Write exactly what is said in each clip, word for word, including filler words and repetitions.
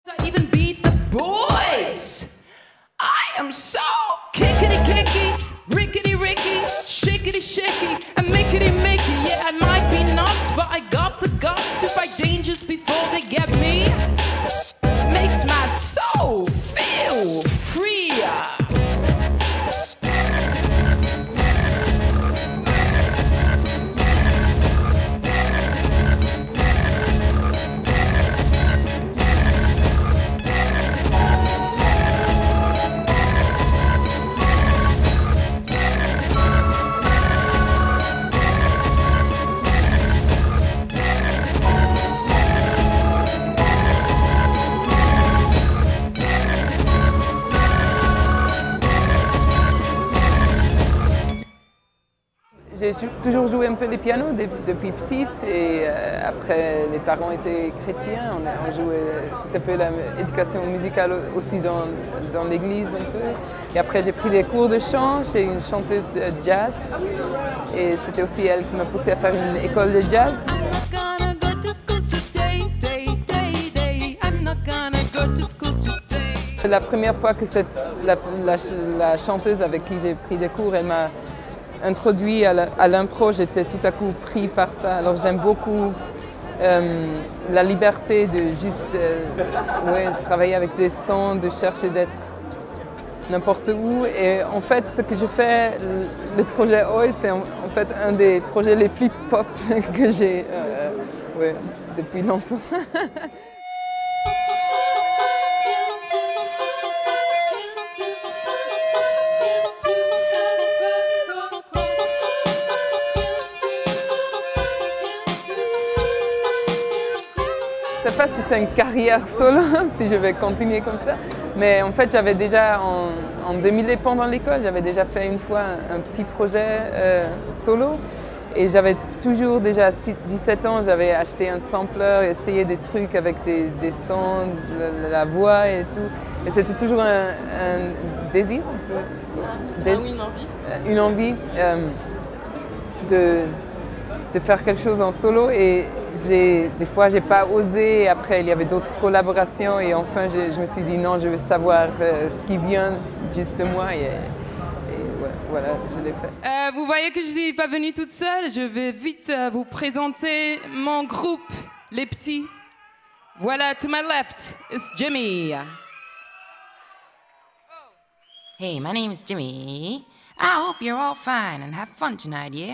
I even beat the boys. I am so kickity kicky, rickety ricky, shickety shaky, and mickety mickey. Yeah, I might be nuts, but I got the guts to fight dangers before they get me. Makes my soul feel freer. J'ai toujours joué un peu les pianos depuis petite et euh, après les parents étaient chrétiens, on, on jouait, c'était un peu l'éducation musicale aussi dans, dans l'église un peu. Et après j'ai pris des cours de chant chez une chanteuse jazz et c'était aussi elle qui m'a poussé à faire une école de jazz. La première fois que cette, la, la, la chanteuse avec qui j'ai pris des cours, elle m'a introduit à l'impro, j'étais tout à coup pris par ça. Alors j'aime beaucoup euh, la liberté de juste euh, ouais, travailler avec des sons, de chercher d'être n'importe où. Et en fait, ce que je fais, le, le projet Oi, c'est en, en fait un des projets les plus pop que j'ai euh, ouais, depuis longtemps. Je ne sais pas si c'est une carrière solo, si je vais continuer comme ça, mais en fait j'avais déjà, en, en deux mille, pendant l'école, j'avais déjà fait une fois un, un petit projet euh, solo et j'avais toujours déjà à dix-sept ans, j'avais acheté un sampler, essayé des trucs avec des, des sons, la, la voix et tout, et c'était toujours un, un désir, Dés... Ah oui, une envie, une envie euh, de, de faire quelque chose en solo et des fois, je n'ai pas osé. Après, il y avait d'autres collaborations et enfin, je, je me suis dit non, je veux savoir euh, ce qui vient juste de moi et, et ouais, voilà, je l'ai fait. Euh, vous voyez que je ne suis pas venue toute seule. Je vais vite euh, vous présenter mon groupe, les petits. Voilà, to my left is Jimmy. Hey, my name is Jimmy. I hope you're all fine and have fun tonight, yeah?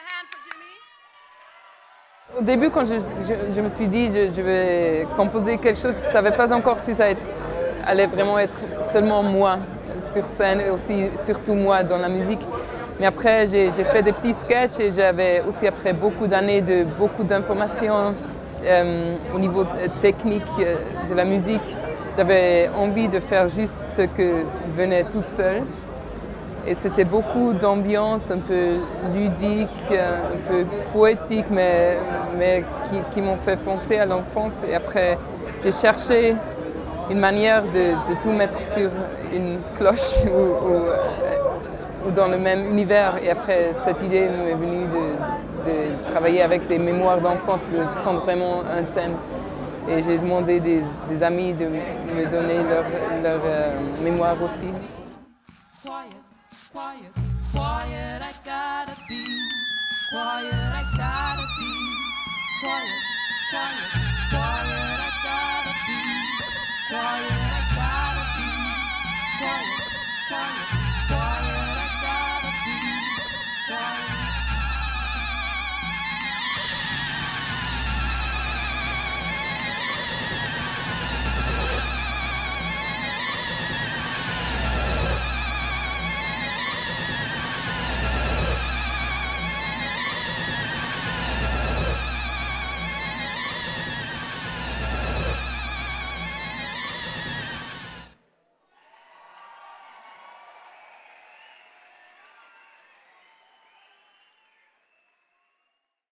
Au début, quand je, je, je me suis dit je, je vais composer quelque chose, je ne savais pas encore si ça être, allait vraiment être seulement moi sur scène et aussi surtout moi dans la musique. Mais après, j'ai fait des petits sketchs et j'avais aussi après beaucoup d'années de beaucoup d'informations euh, au niveau technique euh, de la musique. J'avais envie de faire juste ce que venait toute seule. Et c'était beaucoup d'ambiance un peu ludique, un peu poétique, mais, mais qui, qui m'ont fait penser à l'enfance. Et après, j'ai cherché une manière de, de tout mettre sur une cloche ou, ou, ou dans le même univers. Et après, cette idée m'est venue de, de travailler avec des mémoires d'enfance, de prendre vraiment un thème. Et j'ai demandé des, des amis de me donner leur, leur euh, mémoire aussi. Quiet, quiet, I gotta be. Quiet, I gotta be. Quiet, quiet, quiet, I gotta be. Quiet.